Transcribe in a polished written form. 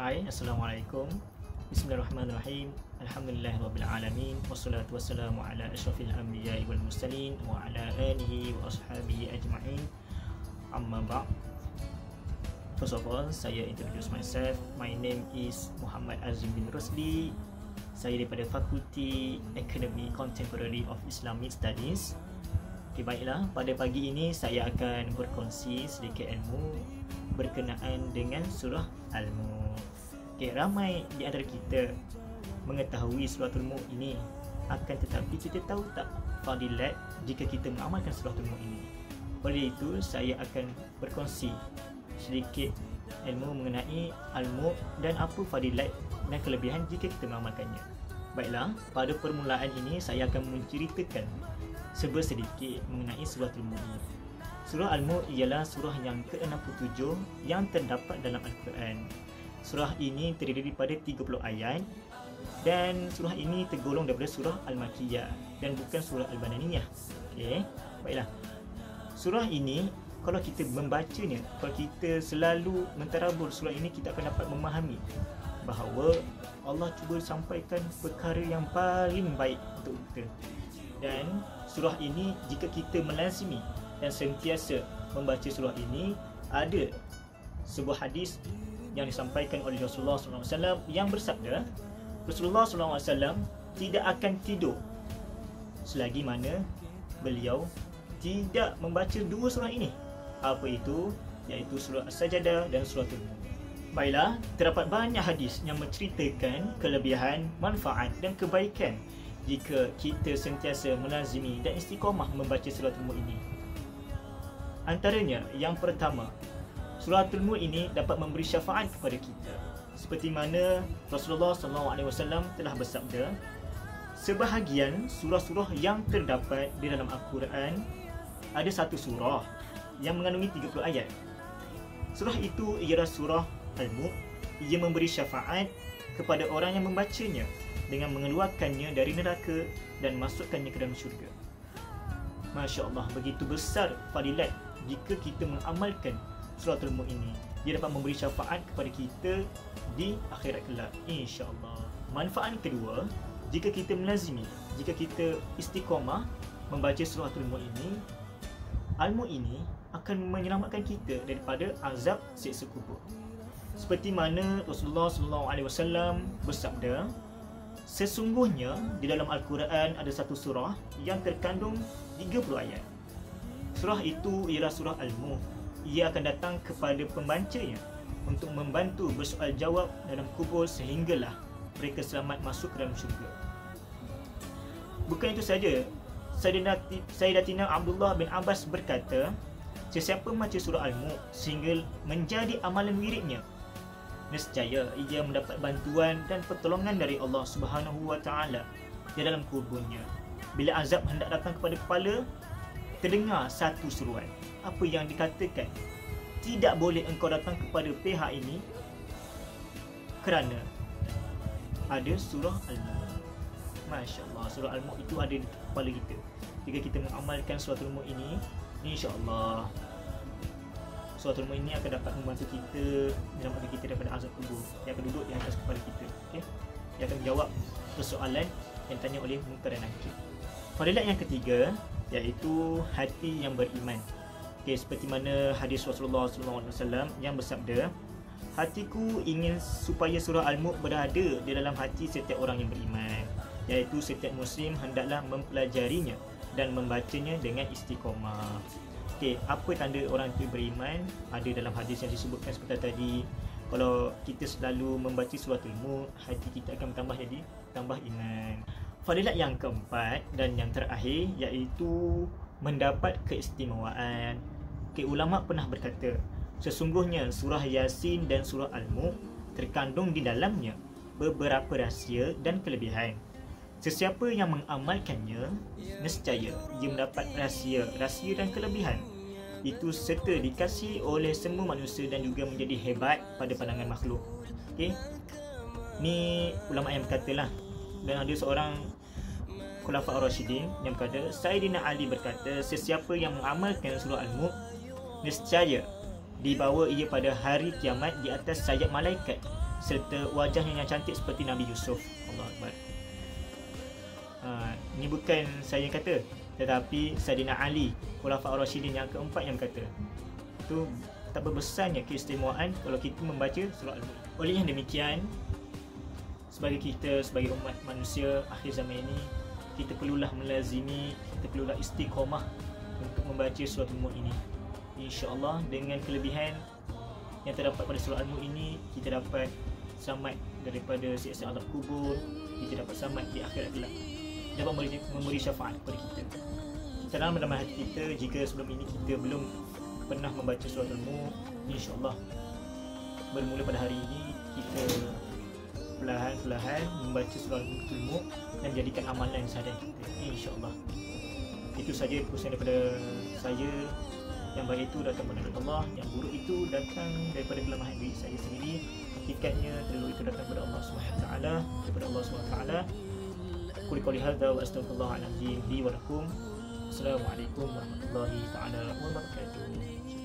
Hai, Assalamualaikum. Bismillahirrahmanirrahim. Alhamdulillahirabbil alamin wassalatu wassalamu ala asyrafil anbiya'i wal mursalin wa ala alihi wa ashabihi ajma'in. Amma ba'd. First of all, saya introduce myself. My name is Muhammad Azim bin Rosli. Saya daripada Fakulti Akademi Contemporary of Islamic Studies. Okay, baiklah, pada pagi ini saya akan berkongsi sedikit ilmu berkenaan dengan surah Al-Mulk. Okay, ramai di antara kita mengetahui surah Al-Mulk ini, akan tetapi kita tahu tak fadilat jika kita mengamalkan surah Al-Mulk ini. Oleh itu, saya akan berkongsi sedikit ilmu mengenai Al-Mulk dan apa fadilat dan kelebihan jika kita mengamalkannya. Baiklah, pada permulaan ini saya akan menceritakan sedikit mengenai surah Al-Mulk ini. Surah Al-Mulk ialah surah yang ke-67 yang terdapat dalam Al-Quran. Surah ini terdiri daripada 30 ayat dan surah ini tergolong daripada surah Al-Makkiyah dan bukan surah Al-Bananiyah. Okey, baiklah. Surah ini kalau kita membacanya, kalau kita selalu mentadabbur surah ini, kita akan dapat memahami bahawa Allah cuba sampaikan perkara yang paling baik untuk kita. Dan surah ini jika kita melazimi dan sentiasa membaca surah ini, ada sebuah hadis yang disampaikan oleh Rasulullah SAW yang bersabda, Rasulullah SAW tidak akan tidur selagi mana beliau tidak membaca dua surah ini. Apa itu? Iaitu surah As-Sajdah dan surah Al-Mulk. Baiklah, terdapat banyak hadis yang menceritakan kelebihan, manfaat dan kebaikan jika kita sentiasa melazimi dan istiqamah membaca surah Al-Mulk ini. Antaranya, yang pertama, surah Al-Mulk ini dapat memberi syafaat kepada kita. Seperti mana Rasulullah SAW telah bersabda, sebahagian surah-surah yang terdapat di dalam Al-Quran, ada satu surah yang mengandungi 30 ayat. Surah itu ialah surah Al-Mulk. Ia memberi syafaat kepada orang yang membacanya dengan mengeluarkannya dari neraka dan masukkannya ke dalam syurga. Masya Allah, begitu besar fadilat jika kita mengamalkan surah Al-Mulk ini. Dia dapat memberi syafaat kepada kita di akhirat kelak, insya-Allah. Manfaat kedua, jika kita melazimi, jika kita istiqamah membaca surah Al-Mulk ini, Al-Mulk ini akan menyelamatkan kita daripada azab siksa kubur. Seperti mana Rasulullah SAW bersabda, sesungguhnya di dalam Al-Quran ada satu surah yang terkandung 30 ayat. Surah itu ialah surah Al-Mulk. Ia akan datang kepada pembacanya untuk membantu bersoal jawab dalam kubur sehinggalah mereka selamat masuk ke dalam syurga. Bukan itu saja, Sayyidatina Abdullah bin Abbas berkata, sesiapa membaca surah Al-Mulk sehingga menjadi amalan wiridnya, nescaya ia mendapat bantuan dan pertolongan dari Allah Subhanahu wa taala di dalam kuburnya. Bila azab hendak datang kepada kepala, terdengar satu seruan. Apa yang dikatakan? Tidak boleh engkau datang kepada pihak ini kerana ada surah Al-Mulk. Masya Allah, surah Al-Mulk itu ada di kepala kita. Jika kita mengamalkan surah Al-Mulk ini, insya-Allah surah Al-Mulk ini akan dapat membantu kita, menyelamatkan kita daripada azab kubur yang akan duduk di atas kepala kita. Okey, yang akan menjawab persoalan yang ditanya oleh Munkar dan Nakir. Fadilat yang ketiga, iaitu hati yang beriman. Okay, seperti mana hadis Rasulullah SAW yang bersabda, hatiku ingin supaya surah Al-Mulk berada di dalam hati setiap orang yang beriman, iaitu setiap muslim hendaklah mempelajarinya dan membacanya dengan istiqamah. Okay, apa tanda orang itu beriman? Ada dalam hadis yang disebutkan seperti tadi, kalau kita selalu membaca surah Al-Mulk, hati kita akan tambah iman. Fadilat yang keempat dan yang terakhir, iaitu mendapat keistimewaan. Okay, ulama pernah berkata, sesungguhnya surah Yasin dan surah Al-Mulk terkandung di dalamnya beberapa rahsia dan kelebihan. Sesiapa yang mengamalkannya, nescaya ia mendapat rahsia dan kelebihan itu serta dikasihi oleh semua manusia dan juga menjadi hebat pada pandangan makhluk. Okay, ni ulama yang berkatalah. Dan ada seorang Khulafa Ar-Rasyidin yang berkata, Sayyidina Ali berkata, sesiapa yang mengamalkan surah Al-Mulk, nescaya dibawa ia pada hari kiamat di atas sayap malaikat serta wajahnya yang cantik seperti Nabi Yusuf. Allahu Akbar. Ini bukan saya yang kata, tetapi Sayyidina Ali, Khulafaur Rasyidin yang keempat yang kata. Itu betapa besarnya keistimewaan kalau kita membaca surah Al-Mulk. Oleh yang demikian, sebagai kita, sebagai umat manusia akhir zaman ini, kita perlulah melazimi, kita perlulah istiqamah untuk membaca surah Al-Mulk ini. InsyaAllah dengan kelebihan yang terdapat pada surah Al-Mulk ini, kita dapat selamat daripada siksa azab kubur, kita dapat selamat di akhirat kelak, dapat memberi syafaat kepada kita. Dalam hati kita, jika sebelum ini kita belum pernah membaca surah Al-Mulk, insyaAllah bermula pada hari ini kita perlahan-perlahan membaca surah Al-Mulk dan jadikan amalan seharian kita, insyaAllah. Itu saja pesan daripada saya. Yang baik itu datang daripada Allah, yang buruk itu datang daripada kelemahan diri saya sendiri. Hakikatnya terlalu itu datang daripada Allah SWT, daripada Allah SWT. Qul hadza wa astaghfirullah al-azim li wa lakum. Assalamualaikum warahmatullahi taala wabarakatuh.